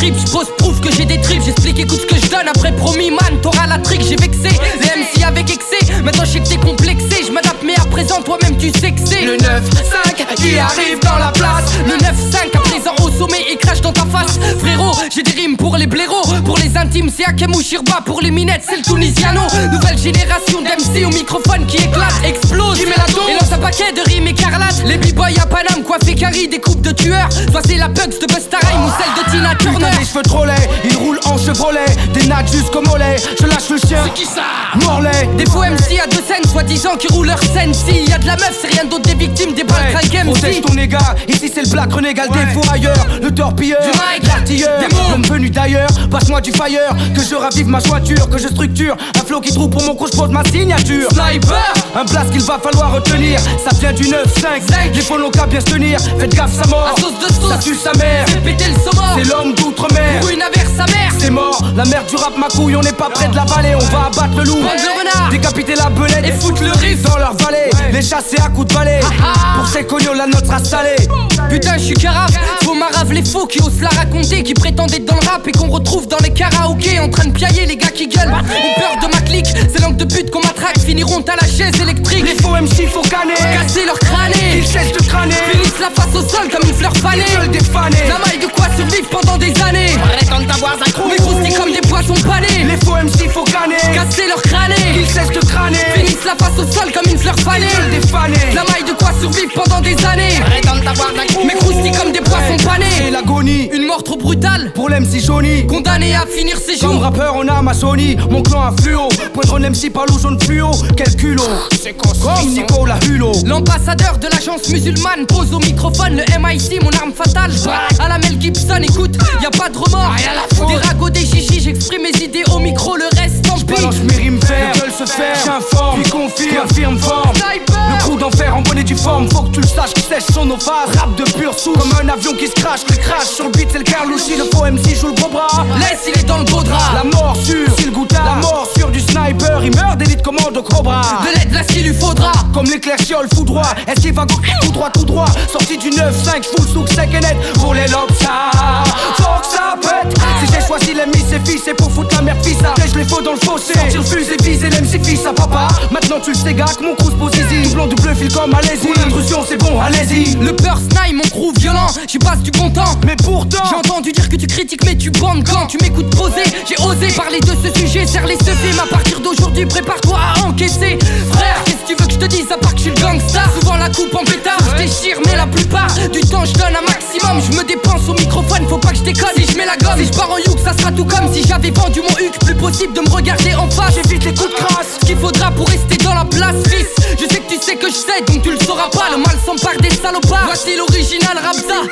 trip, j'pose prouve que j'ai des tripes. J'explique, écoute ce que je donne, après promis man, t'auras la trick. J'ai vexé les MC avec excès, maintenant je sais que t'es complexé. Je m'adapte mais à présent toi-même tu sais que c'est le 9-5 qui arrive dans la place. Le 9-5 à présent au sommet et crache dans ta face. Frérot, j'ai des rimes pour les blaireaux, pour les intimes c'est Hakem ou Shirba, pour les minettes c'est le Tunisiano. Nouvelle génération d'MC au microphone qui éclate, explose, qui met la dose et lance un paquet de rimes écarlates. Les b-boys à Paname, coiffés carré, des coupes de tueurs. Soit c'est la Bugs de Busta Rhymes ou celle de Tina Turner. Putain des cheveux trop laids, il roule en Chevrolet, des nattes jusqu'au mollet, je lâche le chien. C'est qui ça? Morlaix. Des faux MC à 2 scènes, soi-disant qui roulent leur scène. Si y a de la meuf, c'est rien d'autre, des victimes, des balles craquées. Protège ton égat, ici c'est le black renégal des fourrailleurs, le torpilleur, l'artilleur, l'homme venu d'ailleurs. Passe-moi du fire, que je ravive ma jointure, que je structure un flow qui trouve pour mon coup, je pose ma signature. Sniper, un blast qu'il va falloir retenir, ça vient du 9-5, les faux n'ont qu'à bien se tenir. Faites gaffe, sa mort, à sauce de sauce, ça tue sa mère, fait péter le saumon, c'est l'homme d'outre-mer. Pour une averse sa mère, c'est mort, la merde du rap ma couille, on n'est pas près de la vallée. On va abattre le loup, prendre le renard, décapiter la belette et foutre le riff dans leur vallée, les chasser à coups de balai. Pour ces cognons la note sera salée. Putain je suis carafe, faut marave les faux qui osent la raconter, qui prétendent être dans le rap et qu'on retrouve dans les karaokés en train de piailler les gars qui gueulent. Ont peur de ma clique, ces langues de pute qu'on m'attraque finiront à la chaise électrique. Les faux MC faut canner, casser leur crâne, ils cessent de crâner, finissent la face au sol comme une fleur fanée. Ils veulent défaner, la maille de quoi survivre pendant des années. Arrête de t'avoir un crew, mais croustillent comme des poissons panés. Les faux MC faut canner, casser leur crâne, ils cessent de crâner, finissent la face au sol comme une fleur fanée. Ils veulent défaner, la maille de quoi survivre pendant des années. Arrête de t'avoir un crew, mais croustillent comme des poissons panés. C'est l'agonie, une mort trop brutale pour l'MC Johnny, condamné à finir ses jours. Comme rappeur on a ma Sony, mon clan a fluo, poindre l'MC par l'eau jaune fluo. Quel culot, c'est comme Nicolas Hulot. L'ambassadeur de l'agence musulmane pose au microphone le MIC, mon arme fatale. À la Mel Gibson, écoute, y a pas de remords. Des ragots, des chichis, j'exprime mes idées au micro, le reste tant pis. Balance mes rimes faire, veulent se faire, j'informe, puis confirme, forme. Le coup d'enfer en bonne et due forme, faut que tu le saches, qui sèche son ophase. Rap de pure souche, comme un avion qui se crache, qui crache sur le beat, c'est le Carlouchi. Le faux MC joue le gros bras, laisse il est dans le beau drap. La mort sûre, c'est le goutard, la mort sûre du sniper, il meurt d'élite commando Cobra. De l'aide là s'il lui faudra, comme l'éclair chiole fou droit, est-ce qu'il va tout droit, sorti du 9-5, full souk sec et net, pour les lobes ça, faut que ça pète. Si j'ai choisi l'ami c'est fils, c'est pour foutre la merde fils, je les faux dans le fossé, sortir le fusil, viser l'MC fils à papa. Maintenant tu le sais gars que mon crew se pose easy, blanc double fil comme allez-y, pour l'intrusion c'est bon, allez-y. Le peur snipe, mon crew violent, j'y passe du bon temps, mais pourtant j'ai entendu dire que tu critiques mais tu bandes quand tu m'écoutes poser. J'ai osé parler de ce sujet, serre les seufs, à partir d'aujourd'hui prépare-toi à encaisser. Frère, qu'est-ce que tu veux que je te dise à part que je suis le gangsta? Souvent la coupe en pétard, je déchire mais la plupart du temps je donne un maximum. Je me dépense au microphone, faut pas que je déconne. Si je mets la gomme, si je pars en youk, ça sera tout comme si j'avais vendu mon huc. Plus possible de me regarder en face, j'évite les coups de crasse. Ce qu'il faudra pour rester dans la place, fils. Je sais que tu sais que je sais, donc tu le sauras pas. Le mal s'empare des salopards. Voici l'original Rabza.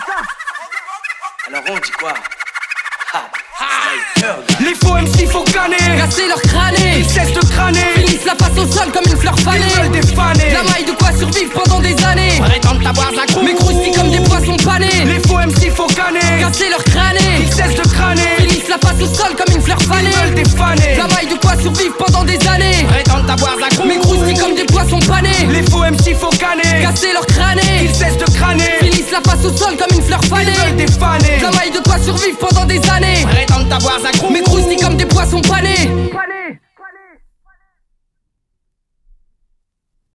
Alors on dit quoi? Les faux MC faut canner, casser leur crâne, ils cessent de crâner, finissent la face au sol comme une fleur fanée. Ils veulent défaner, la maille de quoi survivre pendant des années. Arrête de t'avoir un crew, mais croustillent comme des poissons panés. Les faux MC faut canner, casser leur crâne, ils cessent de crâner, finissent la face au sol comme une fleur fanée. Ils veulent défaner, la maille de quoi survivre pendant des années. Arrête de t'avoir un crew, mais croustillent comme des poissons panés. Les faux MC faut canner, casser leur crâne, ils cessent de crâner, finissent la face au sol comme une fleur fanée. Ils veulent défaner, la maille de quoi survivre pendant des années. Arrête de t'avoir un crew, mais croustillent comme des poissons panés.